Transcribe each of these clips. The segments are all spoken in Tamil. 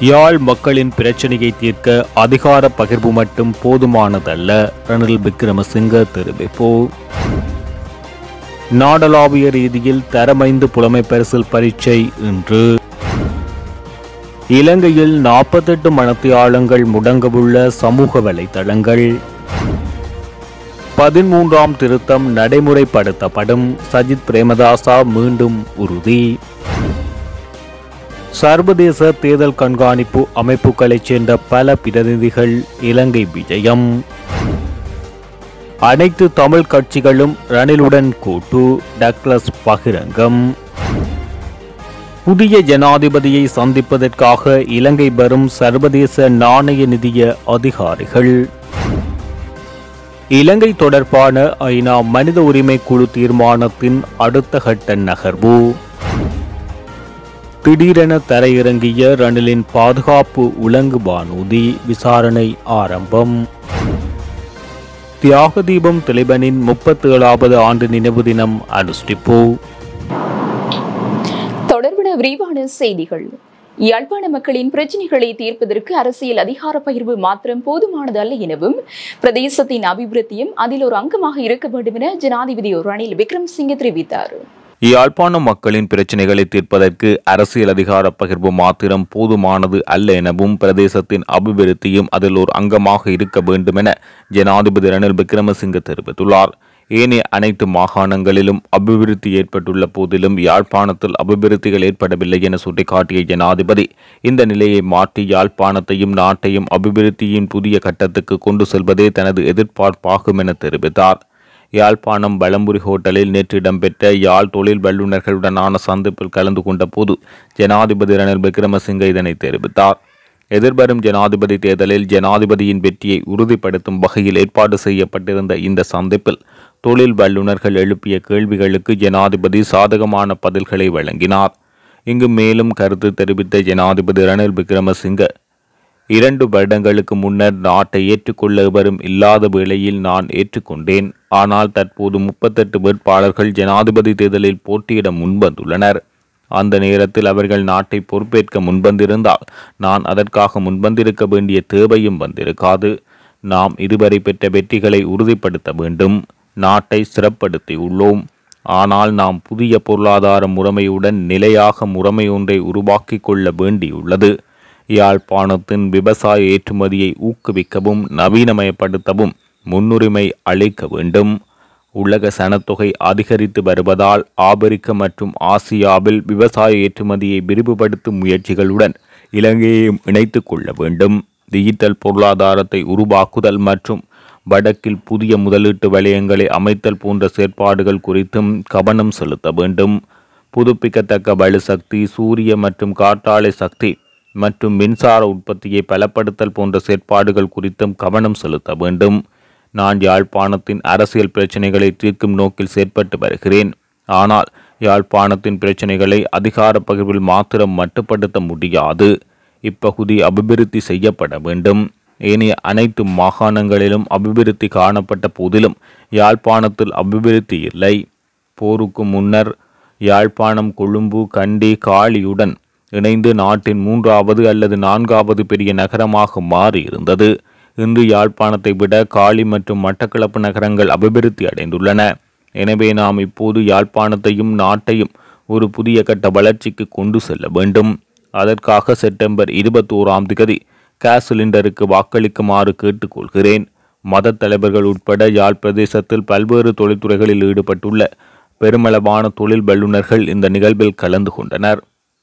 யாழ் மக்களின் பிரச்சினையை தீர்க்க அதிகார பகிர்வு மட்டும் போதுமானதல்ல, ரணில் விக்ரமசிங்க தெரிவிப்பு. நாடளாவிய ரீதியில் தரமைந்து புலமை பரிசில் பரீட்சை இன்று. இலங்கையில் 48 மணத்தியாளங்கள் முடங்கவுள்ள சமூக வலைதளங்கள். 13ஆம் திருத்தம் நடைமுறைப்படுத்தப்படும், சஜித் பிரேமதாசா மீண்டும் உறுதி. சர்வதேச தேர்தல் கண்காணிப்பு அமைப்புகளைச் சேர்ந்த பல பிரதிநிதிகள் இலங்கை விஜயம். அனைத்து தமிழ் கட்சிகளும் ரணிலுடன் கூட்டு, டக்ளஸ் பகிரங்கம். புதிய ஜனாதிபதியை சந்திப்பதற்காக இலங்கை வரும் சர்வதேச நாணய நிதிய அதிகாரிகள். இலங்கை தொடர்பான ஐநா மனித உரிமை குழு தீர்மானத்தின் அடுத்த கட்ட நகர்வு. திடீரென தரையிறங்கிய ரணிலின் பாதுகாப்பு உலங்கு வானூர்தி, விசாரணை ஆரம்பம். தியாக தீபம் திலீபனின் 37வது ஆண்டு நினைவு தினம் அனுஷ்டிப்பு. தொடர்பான விரிவான செய்திகள். யாழ்ப்பாண மக்களின் பிரச்சினைகளை தீர்ப்பதற்கு அரசியல் அதிகார பகிர்வு மாத்திரம் போதுமானது அல்ல எனவும், பிரதேசத்தின் அபிவிருத்தியும் அதில் ஒரு அங்கமாக இருக்க வேண்டும் என ஜனாதிபதி ரணில் விக்ரமசிங்க தெரிவித்தார். யாழ்ப்பாண மக்களின் பிரச்சினைகளை தீர்ப்பதற்கு அரசியல் அதிகார பகிர்வு மாத்திரம் போதுமானது அல்ல எனவும், பிரதேசத்தின் அபிவிருத்தியும் அதில் ஒரு அங்கமாக இருக்க வேண்டும் என ஜனாதிபதி ரணில் விக்ரமசிங்க தெரிவித்துள்ளார். ஏனைய அனைத்து மாகாணங்களிலும் அபிவிருத்தி ஏற்பட்டுள்ள போதிலும் யாழ்ப்பாணத்தில் அபிவிருத்திகள் ஏற்படவில்லை என சுட்டிக்காட்டிய ஜனாதிபதி, இந்த நிலையை மாற்றி யாழ்ப்பாணத்தையும் நாட்டையும் அபிவிருத்தியின் புதிய கட்டத்துக்கு கொண்டு செல்வதே தனது எதிர்பார்ப்பாகும் என தெரிவித்தார். யாழ்ப்பாணம் பலம்புரி ஹோட்டலில் நேற்று இடம்பெற்ற யாழ் தொழில் வல்லுநர்களுடனான சந்திப்பில் கலந்து கொண்ட போது ஜனாதிபதி ரணில் விக்ரமசிங்க இதனை தெரிவித்தார். எதிர்வரும் ஜனாதிபதி தேர்தலில் ஜனாதிபதியின் வெற்றியை உறுதிப்படுத்தும் வகையில் ஏற்பாடு செய்யப்பட்டிருந்த இந்த சந்திப்பில் தொழில் வல்லுநர்கள் எழுப்பிய கேள்விகளுக்கு ஜனாதிபதி சாதகமான பதில்களை வழங்கினார். இங்கு மேலும் கருத்து தெரிவித்த ஜனாதிபதி ரணில் விக்ரமசிங்க, 2 வருடங்களுக்கு முன்னர் நாட்டை ஏற்றுக்கொள்ள எவரும் இல்லாத வேளையில் நான் ஏற்றுக்கொண்டேன். ஆனால் தற்போது 38 வேட்பாளர்கள் ஜனாதிபதி தேர்தலில் போட்டியிட முன்வந்துள்ளனர். அந்த நேரத்தில் அவர்கள் நாட்டை பொறுப்பேற்க முன்வந்திருந்தால் நான் அதற்காக முன்வந்திருக்க வேண்டிய தேவையும் வந்திருக்காது. நாம் இதுவரை பெற்ற வெற்றிகளை உறுதிப்படுத்த வேண்டும். நாட்டை சிறப்படுத்தியுள்ளோம். ஆனால் நாம் புதிய பொருளாதார முறைமையுடன் நிலையாக முறைமை ஒன்றை உருவாக்கி கொள்ள வேண்டியுள்ளது. யாழ்ப்பாணத்தின் விவசாய ஏற்றுமதியை ஊக்குவிக்கவும் நவீனமயப்படுத்தவும் முன்னுரிமை அளிக்க வேண்டும். உலக சனத்தொகை அதிகரித்து வருவதால் ஆப்பிரிக்க மற்றும் ஆசியாவில் விவசாய ஏற்றுமதியை விரிவுபடுத்தும் முயற்சிகளுடன் இலங்கையையும் இணைத்து கொள்ள வேண்டும். டிஜிட்டல் பொருளாதாரத்தை உருவாக்குதல் மற்றும் வடக்கில் புதிய முதலீட்டு வலயங்களை அமைத்தல் போன்ற செயற்பாடுகள் குறித்தும் கவனம் செலுத்த வேண்டும். புதுப்பிக்கத்தக்க வலுசக்தி, சூரிய மற்றும் காற்றாலை சக்தி மற்றும் மின்சார உற்பத்தியை பலப்படுத்தல் போன்ற செயற்பாடுகள் குறித்தும் கவனம் செலுத்த வேண்டும். நான் யாழ்ப்பாணத்தின் அரசியல் பிரச்சினைகளை தீர்க்கும் நோக்கில் செயற்பட்டு வருகிறேன். ஆனால் யாழ்ப்பாணத்தின் பிரச்சினைகளை அதிகார பகிர்வில் மாத்திரம் மட்டுப்படுத்த முடியாது. இப்பகுதி அபிவிருத்தி செய்யப்பட வேண்டும். ஏனைய அனைத்து மாகாணங்களிலும் அபிவிருத்தி காணப்பட்ட போதிலும் யாழ்ப்பாணத்தில் அபிவிருத்தி இல்லை. போருக்கு முன்னர் யாழ்ப்பாணம் கொழும்பு, கண்டி, காலியுடன் இணைந்து நாட்டின் 3வது அல்லது 4வது பெரிய நகரமாக மாறியிருந்தது. இன்று யாழ்ப்பாணத்தை விட காலி மற்றும் மட்டக்களப்பு நகரங்கள் அபிவிருத்தி அடைந்துள்ளன. எனவே நாம் இப்போது யாழ்ப்பாணத்தையும் நாட்டையும் ஒரு புதிய கட்ட வளர்ச்சிக்கு கொண்டு செல்ல வேண்டும். அதற்காக செப்டம்பர் 21ஆம் தேதி கேஸ் சிலிண்டருக்கு வாக்களிக்குமாறு கேட்டுக்கொள்கிறேன். மத தலைவர்கள் உட்பட யாழ் பிரதேசத்தில் பல்வேறு தொழில்துறைகளில் ஈடுபட்டுள்ள பெருமளவான தொழில் வல்லுநர்கள் இந்த நிகழ்வில் கலந்து கொண்டனர்.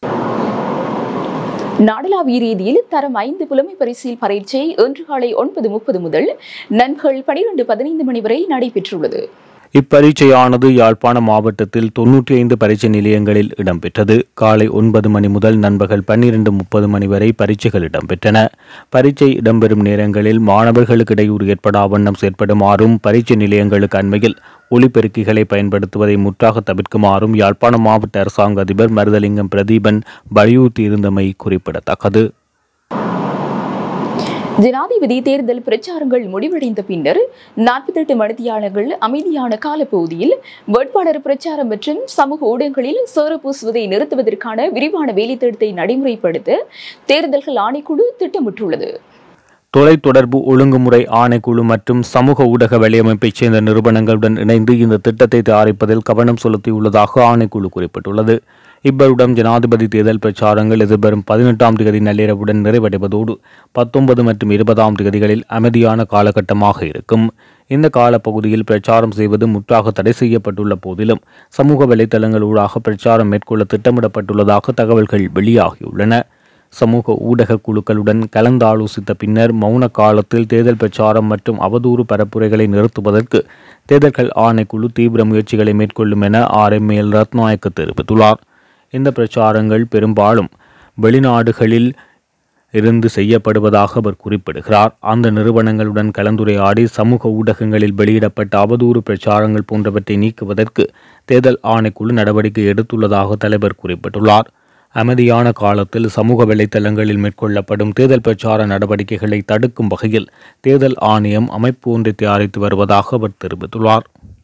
நாடளாவிய ரீதியில் தரம் 5 புலமை பரிசில் பரீட்சை இன்று காலை 9:30 முதல் நண்பகல் 12:15 மணி வரை நடைபெற்றுள்ளது. இப்பரீட்சையானது யாழ்ப்பாணம் மாவட்டத்தில் 95 பரீட்சை நிலையங்களில் இடம்பெற்றது. காலை 9 மணி முதல் நண்பகல் 12:30 மணி வரை பரீட்சைகள் இடம்பெற்றன. பரீட்சை இடம்பெறும் நேரங்களில் மாணவர்களுக்கு இடையூறு ஏற்படா வண்ணம் செயற்படுமாறும், பரீட்சை நிலையங்களுக்கு அண்மையில் ஒலிபெருக்கிகளை பயன்படுத்துவதை முற்றாக தவிர்க்குமாறும் யாழ்ப்பாணம் மாவட்ட அரசாங்க அதிபர் மருதலிங்கம் பிரதீபன் வலியுறுத்தியிருந்தமை குறிப்பிடத்தக்கது. ஜனாதிபதி தேர்தல் பிரச்சாரங்கள் முடிவடைந்த பின்னர் 48 மணித்தியாலங்கள் அமைதியான காலப்பகுதியில் வேட்பாளர் பிரச்சாரம் மற்றும் சமூக ஊடகங்களில் சோறு பூசுவதை நிறுத்துவதற்கான விரிவான வேலைத்திட்டத்தை நடைமுறைப்படுத்த தேர்தல்கள் ஆணைக்குழு திட்டமிட்டுள்ளது. தொலைத்தொடர்பு ஒழுங்குமுறை ஆணைக்குழு மற்றும் சமூக ஊடக வலையமைப்பைச் சேர்ந்த நிறுவனங்களுடன் இணைந்து இந்த திட்டத்தை தயாரிப்பதில் கவனம் செலுத்தியுள்ளதாக ஆணைக்குழு குறிப்பிட்டுள்ளது. இவ்வருடம் ஜனாதிபதி தேர்தல் பிரச்சாரங்கள் எதிர்வரும் 18ஆம் தேதி நள்ளிரவுடன் நிறைவடைவதோடு 19 மற்றும் 20ஆம் தேதிகளில் அமைதியான காலகட்டமாக இருக்கும். இந்த காலப்பகுதியில் பிரச்சாரம் செய்வது முற்றாக தடை செய்யப்பட்டுள்ள போதிலும் சமூக வலைதளங்களூடாக பிரச்சாரம் மேற்கொள்ள திட்டமிடப்பட்டுள்ளதாக தகவல்கள் வெளியாகியுள்ளன. சமூக ஊடக குழுக்களுடன் கலந்தாலோசித்த பின்னர் மௌன காலத்தில் தேர்தல் பிரச்சாரம் மற்றும் அவதூறு பரப்புரைகளை நிறுத்துவதற்கு தேர்தல்கள் ஆணைக்குழு தீவிர முயற்சிகளை மேற்கொள்ளும் என RML ரத்நாயக்க தெரிவித்துள்ளார். இந்த பிரச்சாரங்கள் பெரும்பாலும் வெளிநாடுகளில் இருந்து செய்யப்படுவதாக அவர் குறிப்பிடுகிறார். அந்த நிறுவனங்களுடன் கலந்துரையாடி சமூக ஊடகங்களில் வெளியிடப்பட்ட அவதூறு பிரச்சாரங்கள் போன்றவற்றை நீக்குவதற்கு தேர்தல் ஆணைக்குழு நடவடிக்கை எடுத்துள்ளதாக தலைவர் குறிப்பிட்டுள்ளார். அமைதியான காலத்தில் சமூக வலைத்தளங்களில் மேற்கொள்ளப்படும் தேர்தல் பிரச்சார நடவடிக்கைகளை தடுக்கும் வகையில் தேர்தல் ஆணையம் அமைப்பு ஒன்றை தயாரித்து வருவதாக அவர் தெரிவித்துள்ளார்.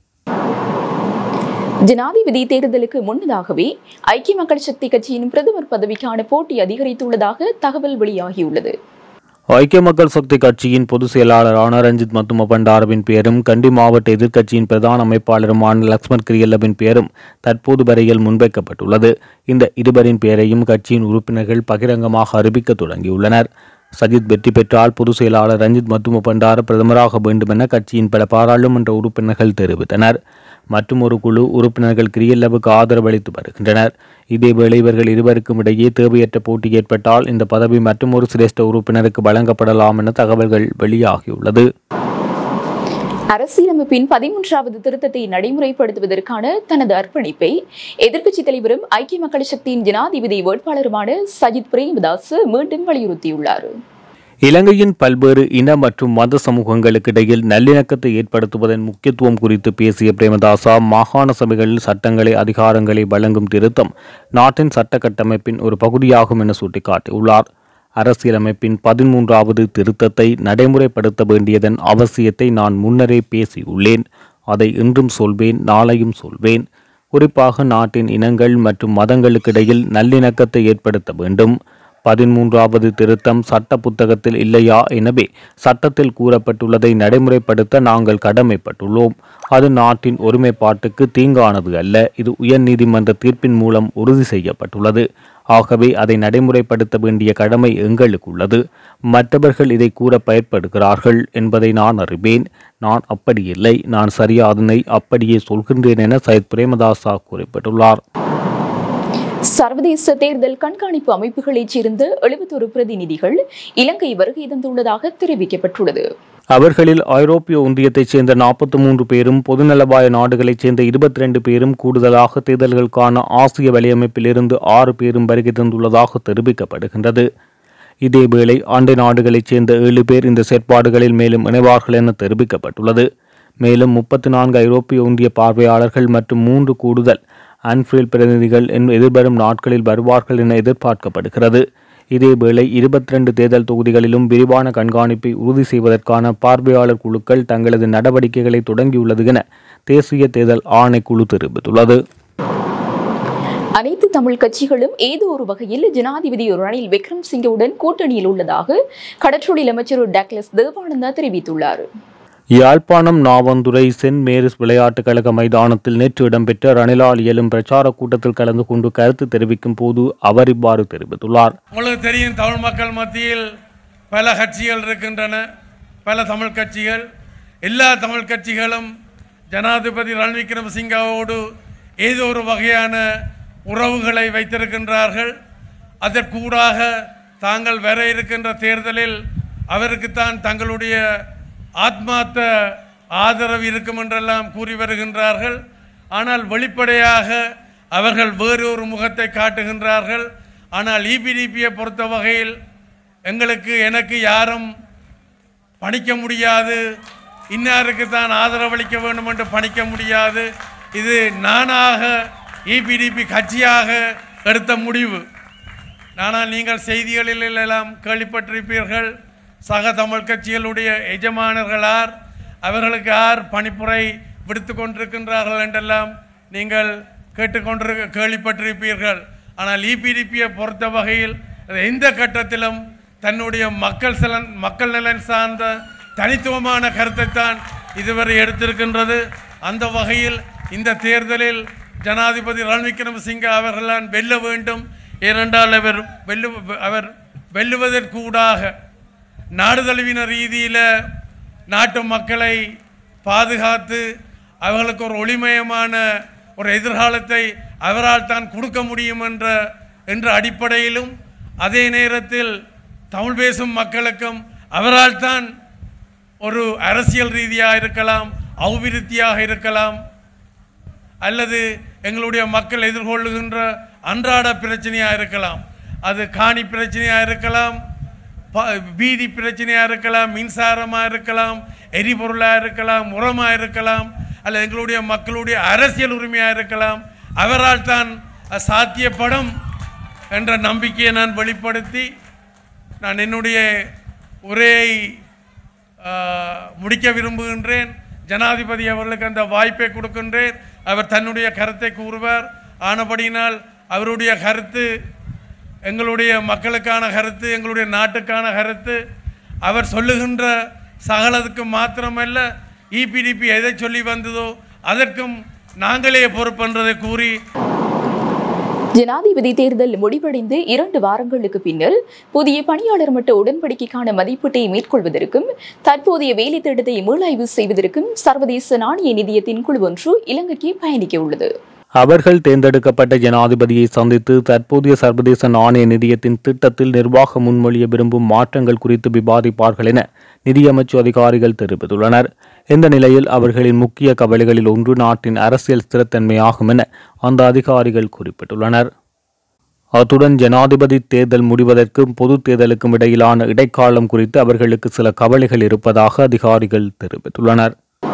ஜனாதிபதி தேர்தலுக்கு முன்னதாகவே ஐக்கிய மக்கள் சக்தி கட்சியின் பிரதமர் பதவிக்கான போட்டி அதிகரித்துள்ளதாக தகவல் வெளியாகியுள்ளது. ஐக்கிய மக்கள் சக்தி கட்சியின் பொதுச் செயலாளரான ரஞ்சித் மத்தும பண்டாரவின் பெயரும் கண்டி மாவட்ட எதிர்க்கட்சியின் பிரதான அமைப்பாளருமான லக்ஷ்மண் கிரியல்லவின் பெயரும் தற்போது வரையில் முன்வைக்கப்பட்டுள்ளது. இந்த இருவரின் பெயரையும் கட்சியின் உறுப்பினர்கள் பகிரங்கமாக அறிவிக்க தொடங்கியுள்ளனர். சஜித் வெற்றி பெற்றால் பொதுச் செயலாளர் ரஞ்சித் மத்தும பண்டார பிரதமராக வேண்டும் என கட்சியின் பல பாராளுமன்ற உறுப்பினர்கள் தெரிவித்தனர். மற்றும் ஒரு குழு உறுப்பினர்கள் கிரியல்லவுக்கு ஆதரவளித்து வருகின்றனர். இதேவேளை இவர்கள் இருவருக்கும் இடையே தேவையற்ற போட்டி ஏற்பட்டால் இந்த பதவி மற்றும் ஒரு சிரேஷ்ட உறுப்பினருக்கு வழங்கப்படலாம் என தகவல்கள் வெளியாகியுள்ளது. அரசியலமைப்பின் 13வது திருத்தத்தை நடைமுறைப்படுத்துவதற்கான தனது அர்ப்பணிப்பை எதிர்க்கட்சித் தலைவரும் ஐக்கிய மக்கள் சக்தியின் ஜனாதிபதி வேட்பாளருமான சஜித் பிரேமதாஸ் மீண்டும் வலியுறுத்தியுள்ளார். இலங்கையின் பல்வேறு இன மற்றும் மத சமூகங்களுக்கு இடையில் நல்லிணக்கத்தை ஏற்படுத்துவதன் முக்கியத்துவம் குறித்து பேசிய பிரேமதாசா மாகாண சபைகளில் சட்டங்களை அதிகாரங்களை வழங்கும் திருத்தம் நாட்டின் சட்ட கட்டமைப்பின் ஒரு பகுதியாகும் என சுட்டிக்காட்டியுள்ளார். அரசியலமைப்பின் 13வது திருத்தத்தை நடைமுறைப்படுத்த வேண்டியதன் அவசியத்தை நான் முன்னரே பேசியுள்ளேன். அதை இன்றும் சொல்வேன், நாளையும் சொல்வேன். குறிப்பாக நாட்டின் இனங்கள் மற்றும் மதங்களுக்கிடையில் நல்லிணக்கத்தை ஏற்படுத்த வேண்டும். 13வது திருத்தம் சட்ட புத்தகத்தில் இல்லையா? எனவே சட்டத்தில் கூறப்பட்டுள்ளதை நடைமுறைப்படுத்த நாங்கள் கடமைப்பட்டுள்ளோம். அது நாட்டின் ஒருமைப்பாட்டுக்கு தீங்கானது அல்ல. இது உயர்நீதிமன்ற தீர்ப்பின் மூலம் உறுதி செய்யப்பட்டுள்ளது. ஆகவே அதை நடைமுறைப்படுத்த வேண்டிய கடமை எங்களுக்கு உள்ளது. மற்றவர்கள் இதை கூற பயன்படுகிறார்கள் என்பதை நான் அறிவேன். நான் அப்படியில்லை. நான் சரியாதனை அப்படியே சொல்கின்றேன் என சையத் பிரேமதாசா குறிப்பிட்டுள்ளார். சர்வதேச தேர்தல் கண்காணிப்பு அமைப்புகளைச் சேர்ந்த 71 பிரதிநிதிகள் இலங்கை வருகை தந்துள்ளதாக தெரிவிக்கப்பட்டுள்ளது. அவர்களில் ஐரோப்பிய ஒன்றியத்தைச் சேர்ந்த 43 பேரும் பொதுநலவாய நாடுகளைச் சேர்ந்த 22 பேரும் கூடுதலாக தேர்தல்களுக்கான ஆசிய வலையமைப்பிலிருந்து 6 பேரும் வருகை தந்துள்ளதாக தெரிவிக்கப்படுகின்றது. இதேவேளை அண்டை நாடுகளைச் சேர்ந்த 7 பேர் இந்த செயற்பாடுகளில் மேலும் இணைவார்கள் என தெரிவிக்கப்பட்டுள்ளது. மேலும் 34 ஐரோப்பிய ஒன்றிய பார்வையாளர்கள் மற்றும் 3 கூடுதல் அன்ஃபீல்ட் பிரதிநிதிகள் எதிர்வரும் நாட்களில் வருவார்கள் என எதிர்பார்க்கப்படுகிறது. இதேவேளை 22 தேர்தல் தொகுதிகளிலும் விரிவான கண்காணிப்பை உறுதி செய்வதற்கான பார்வையாளர் குழுக்கள் தங்களது நடவடிக்கைகளை தொடங்கியுள்ளது என தேசிய தேர்தல் ஆணைக்குழு தெரிவித்துள்ளது. அனைத்து தமிழ் கட்சிகளும் ஏதோ ஒரு வகையில் ஜனாதிபதி ரணில் விக்ரமசிங்கவுடன் கூட்டணியில் உள்ளதாக கடற்றொழில் அமைச்சர் டக்ளஸ் தேவானந்தா தெரிவித்துள்ளார். யாழ்ப்பாணம் நாவந்துறை சென்ட் மேரிஸ் விளையாட்டுக் கழக மைதானத்தில் நேற்று இடம்பெற்ற ரணிலால் இயலும் பிரச்சார கூட்டத்தில் கலந்து கொண்டு கருத்து தெரிவிக்கும் போது அவர் இவ்வாறு தெரிவித்துள்ளார். உங்களுக்கு தெரியும், தமிழ் மக்கள் மத்தியில் பல கட்சிகள் இருக்கின்றன, பல தமிழ் கட்சிகள். எல்லா தமிழ் கட்சிகளும் ஜனாதிபதி ரணில் விக்ரமசிங்கவோடு ஏதோ ஒரு வகையான உறவுகளை வைத்திருக்கின்றார்கள். அதற்கூடாக தாங்கள் வர இருக்கின்ற தேர்தலில் அவருக்குத்தான் தங்களுடைய ஆத்மார்த்த ஆதரவு இருக்கும் என்றெல்லாம் கூறி வருகின்றார்கள். ஆனால் வெளிப்படையாக அவர்கள் வேறு ஒரு முகத்தை காட்டுகின்றார்கள். ஆனால் EPDPயை பொறுத்த வகையில் எனக்கு யாரும் பணிக்க முடியாது, இன்னாருக்கு தான் ஆதரவளிக்க வேண்டும் என்று பணிக்க முடியாது. இது நானாக EPDP கட்சியாக எடுத்த முடிவு. ஆனால் நீங்கள் செய்திகளில் எல்லாம் கேள்விப்பட்டிருப்பீர்கள், சக தமிழ் கட்சிகளுடைய எஜமானர்களார், அவர்களுக்கு யார் பணிப்புரை விடுத்து கொண்டிருக்கின்றார்கள் என்றெல்லாம் நீங்கள் கேள்விப்பட்டிருப்பீர்கள். ஆனால் இபிடிபியை பொறுத்த வகையில் எந்த கட்டத்திலும் தன்னுடைய மக்கள் நலன் சார்ந்த தனித்துவமான கருத்தைத்தான் இதுவரை எடுத்திருக்கின்றது. அந்த வகையில் இந்த தேர்தலில் ஜனாதிபதி ரணில் விக்ரமசிங்கே அவர்களால் வெல்ல வேண்டும். ஏனென்றால் அவர் வெல்லுவதற்கூடாக நாடு தழுவின ரீதியில் நாட்டு மக்களை பாதுகாத்து அவர்களுக்கு ஒரு ஒளிமயமான ஒரு எதிர்காலத்தை அவரால் தான் கொடுக்க முடியும் என்ற அடிப்படையிலும், அதே நேரத்தில் தமிழ் பேசும் மக்களுக்கும் அவரால் தான் ஒரு அரசியல் ரீதியாக இருக்கலாம், அபிவிருத்தியாக இருக்கலாம், அல்லது எங்களுடைய மக்கள் எதிர்கொள்ளுகின்ற அன்றாட பிரச்சனையாக இருக்கலாம், அது காணி பிரச்சனையாக இருக்கலாம், வீதி பிரச்சனையாக இருக்கலாம், மின்சாரமாக இருக்கலாம், எரிபொருளாக இருக்கலாம், உரமாக இருக்கலாம், அல்லது எங்களுடைய மக்களுடைய அரசியல் உரிமையாக இருக்கலாம், அவரால் தான் சாத்தியப்படும் என்ற நம்பிக்கையை நான் வெளிப்படுத்தி நான் என்னுடைய உரையை முடிக்க விரும்புகின்றேன். ஜனாதிபதி அவர்களுக்கு அந்த வாய்ப்பை கொடுக்கின்றேன். அவர் தன்னுடைய கருத்தை கூறுவார். ஆனபடியினால் அவருடைய கருத்து எங்களுடைய மக்களுக்கான கருத்து, எங்களுடைய நாட்டுக்கான கருத்து. அவர் சொல்லுகின்ற சகலத்துக்கு மாத்திரமல்ல, இபிடிபி எதை சொல்லி வந்ததோ அதற்கும் நாங்களே பொறுப்பென்றதை கூறி, ஜனாதிபதி தேர்தல் முடிவடைந்து 2 வாரங்களுக்கு பின்னர் புதிய பணியாளர் மட்ட உடன்படிக்கைக்கான மதிப்பீட்டை மேற்கொள்வதற்கும் தற்போதைய வேலை திட்டத்தை மீளாய்வு செய்வதற்கும் சர்வதேச நாணய நிதியத்தின் குழு ஒன்று இலங்கைக்கு பயணிக்க உள்ளது. அவர்கள் தேர்ந்தெடுக்கப்பட்ட ஜனாதிபதியை சந்தித்து தற்போதைய சர்வதேச நாணய நிதியத்தின் திட்டத்தில் நிர்வாக முன்மொழிய விரும்பும் மாற்றங்கள் குறித்து விவாதிப்பார்கள் என நிதியமைச்சு அதிகாரிகள் தெரிவித்துள்ளனர். இந்த நிலையில் அவர்களின் முக்கிய கவலைகளில் ஒன்று நாட்டின் அரசியல் ஸ்திரத்தன்மையாகும் என அந்த அதிகாரிகள் குறிப்பிட்டுள்ளனர். அத்துடன் ஜனாதிபதி தேர்தல் முடிவதற்கும் பொது தேர்தலுக்கும் இடையிலான இடைக்காலம் குறித்து அவர்களுக்கு சில கவலைகள் இருப்பதாக அதிகாரிகள் தெரிவித்துள்ளனர்.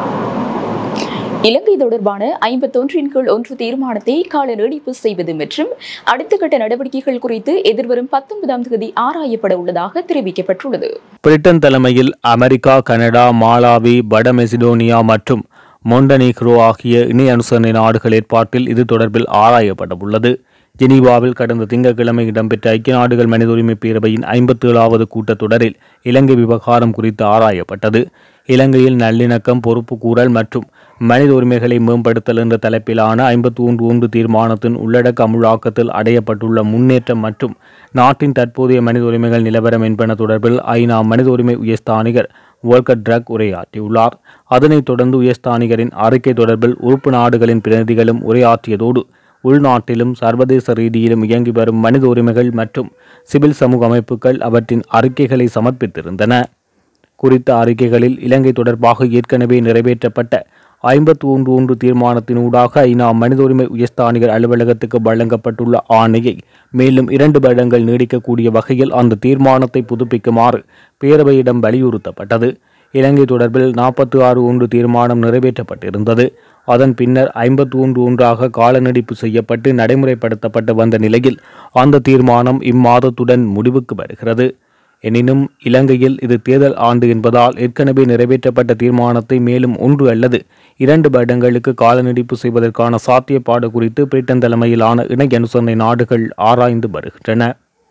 இலங்கை தொடர்பான 51 தீர்மானத்தை கால நீடிப்பு செய்வது மற்றும் அடுத்த கட்ட நடவடிக்கைகள் குறித்து எதிர்வரும் 19ஆம் தேதி ஆராயப்பட உள்ளதாக தெரிவிக்கப்பட்டுள்ளது. பிரிட்டன் தலைமையில் அமெரிக்கா, கனடா, மாலாவி, வட மெசிடோனியா மற்றும் மொண்டனீக்ரோ ஆகிய இணை அனுசரணை நாடுகள் ஏற்பாட்டில் இது தொடர்பில் ஆராயப்பட உள்ளது. ஜெனீவாவில் கடந்த திங்கட்கிழமை இடம்பெற்ற ஐக்கிய நாடுகள் மனித உரிமை பேரவையின் 57வது கூட்டத்தொடரில் இலங்கை விவகாரம் குறித்து ஆராயப்பட்டது. இலங்கையில் நல்லிணக்கம், பொறுப்பு கூறல் மற்றும் மனித உரிமைகளை மேம்படுத்தல் என்ற தலைப்பிலான 51 தீர்மானத்தின் உள்ளடக்க அமுலாக்கத்தில் அடையப்பட்டுள்ள முன்னேற்றம் மற்றும் நாட்டின் தற்போதைய மனித உரிமைகள் நிலவரம் என்பன தொடர்பில் ஐநா மனித உரிமை உயர்ஸ்தானிகர் வோல்கர் டர்க் உரையாற்றியுள்ளார். அதனைத் தொடர்ந்து உயர்ஸ்தானிகரின் அறிக்கை தொடர்பில் உறுப்பு நாடுகளின் பிரதிநிதிகளும் உரையாற்றியதோடு உள்நாட்டிலும் சர்வதேச ரீதியிலும் இயங்கி வரும் மனித உரிமைகள் மற்றும் சிவில் சமூக அமைப்புகள் அவற்றின் அறிக்கைகளை சமர்ப்பித்திருந்தன. குறித்த அறிக்கைகளில் இலங்கை தொடர்பாக ஏற்கனவே நிறைவேற்றப்பட்ட 51 தீர்மானத்தினூடாக ஐநா மனித உரிமை உயர்ஸ்தானிகர் அலுவலகத்துக்கு வழங்கப்பட்டுள்ள ஆணையை மேலும் 2 வருடங்கள் நீடிக்கக்கூடிய வகையில் அந்த தீர்மானத்தை புதுப்பிக்குமாறு பேரவையிடம் வலியுறுத்தப்பட்டது. இலங்கை தொடர்பில் 46 தீர்மானம் நிறைவேற்றப்பட்டிருந்தது. அதன் பின்னர் 51 கால நீடிப்பு செய்யப்பட்டு நடைமுறைப்படுத்தப்பட்டு வந்த நிலையில் அந்த தீர்மானம் இம்மாதத்துடன் முடிவுக்கு வருகிறது. எனினும் இலங்கையில் இது தேர்தல் ஆண்டு என்பதால் ஏற்கனவே நிறைவேற்றப்பட்ட தீர்மானத்தை மேலும் 1 அல்லது 2 வருடங்களுக்கு கால நீடிப்பு செய்வதற்கான சாத்தியப்பாடு குறித்து பிரிட்டன் தலைமையிலான இணை அனுசரணை நாடுகள் ஆராய்ந்து வருகின்றன.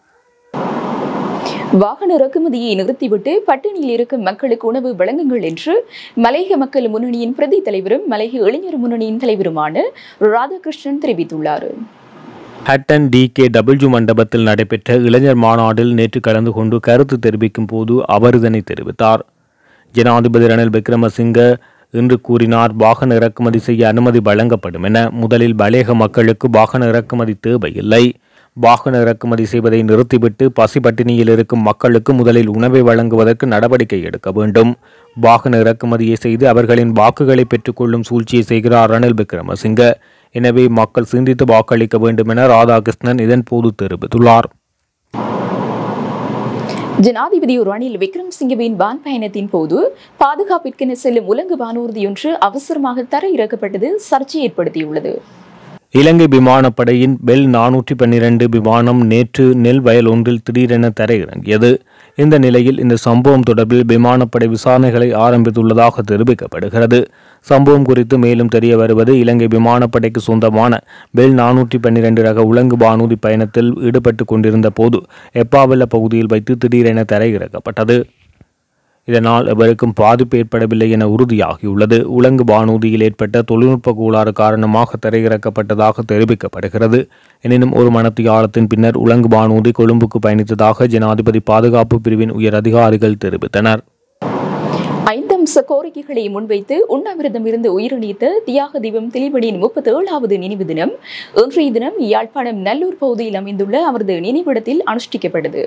வாகன இறக்குமதியை நிறுத்திவிட்டு பட்டினியில் இருக்கும் மக்களுக்கு உணவு வழங்குங்கள் என்று மலையக மக்கள் முன்னணியின் பிரதி தலைவரும் மலையக இளைஞர் முன்னணியின் தலைவருமான ராதாகிருஷ்ணன் தெரிவித்துள்ளார். ஹட்டன் DKW மண்டபத்தில் நடைபெற்ற இளைஞர் மாநாட்டில் நேற்று கலந்து கொண்டு கருத்து தெரிவிக்கும் போது அவர் இதனை தெரிவித்தார். ஜனாதிபதி ரணில் விக்ரமசிங்கே இன்று கூறினார், வாகன இறக்குமதி செய்ய அனுமதி வழங்கப்படும் என. முதலில் மலையக மக்களுக்கு வாகன இறக்குமதி தேவையில்லை. வாகன இறக்குமதி செய்வதை நிறுத்திவிட்டு பசிப்பட்டினியில் இருக்கும் மக்களுக்கு முதலில் உணவை வழங்குவதற்கு நடவடிக்கை எடுக்க வேண்டும். வாகன இறக்குமதியை செய்து அவர்களின் வாக்குகளை பெற்றுக்கொள்ளும் சூழ்ச்சியை செய்கிறார் ரணில் விக்ரமசிங்கே. எனவே மக்கள் சிந்தித்து வாக்களிக்க வேண்டும் என ராதாகிருஷ்ணன் இதன் போது தெரிவித்துள்ளார். ஜனாதிபதி ரணில் விக்ரமசிங்கவின் வான் பயணத்தின் போது பாதுகாப்பிற்கென செல்லும் உலங்கு வானூர்தியொன்று அவசரமாக தரையிறக்கப்பட்டது சர்ச்சை ஏற்படுத்தியுள்ளது. இலங்கை விமானப்படையின் பெல் 412 விமானம் நேற்று நெல் வயல் ஒன்றில் திடீரென தரையிறங்கியது. இந்த நிலையில் இந்த சம்பவம் தொடர்பில் விமானப்படை விசாரணைகளை ஆரம்பித்துள்ளதாக தெரிவிக்கப்படுகிறது. சம்பவம் குறித்து மேலும் தெரிய வருவது, இலங்கை விமானப்படைக்கு சொந்தமான பெல் 412 ரக உலங்கு வானூர்தி பயணத்தில் ஈடுபட்டு கொண்டிருந்த போது எப்பாவெல்ல பகுதியில் வைத்து திடீரென தரையிறக்கப்பட்டது. இதனால் எவருக்கும் பாதிப்பு ஏற்படவில்லை என உறுதியாகியுள்ளது. உலங்கு வானூர்தியில் ஏற்பட்ட தொழில்நுட்ப கோளாறு காரணமாக தரையிறக்கப்பட்டதாக தெரிவிக்கப்படுகிறது. எனினும் ஒரு மணித்தியாலத்தின் பின்னர் உலங்கு வானூர்தி கொழும்புக்கு பயணித்ததாக ஜனாதிபதி பாதுகாப்பு பிரிவின் உயர் அதிகாரிகள் தெரிவித்தனர். 5 அம்ச கோரிக்கைகளை முன்வைத்து உண்ணாவிரதம் இருந்து உயிரிழந்த தியாக தீபம் திலீபனின் 37வது நினைவு தினம் இன்றைய தினம் யாழ்ப்பாணம் நல்லூர் பகுதியில் அமைந்துள்ள அவரது நினைவிடத்தில் அனுஷ்டிக்கப்பட்டது.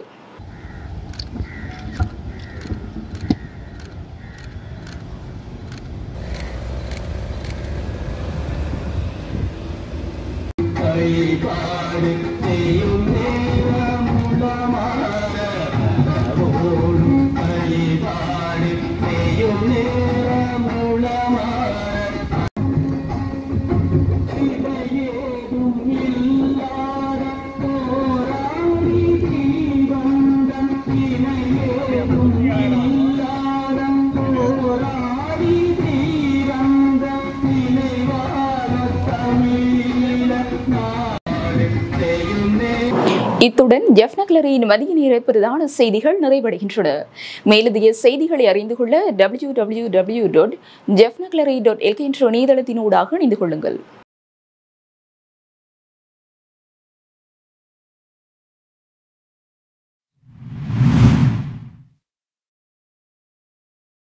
இத்துடன் ஜெஃப்னக்லரியின் மதிய நேர பிரதான செய்திகள் நிறைவடைகின்றன. மேலதிக செய்திகளை அறிந்து கொள்ள www.jeffnaclery.lk என்ற இணையதளத்தினூடாக இணைந்து கொள்ளுங்கள்.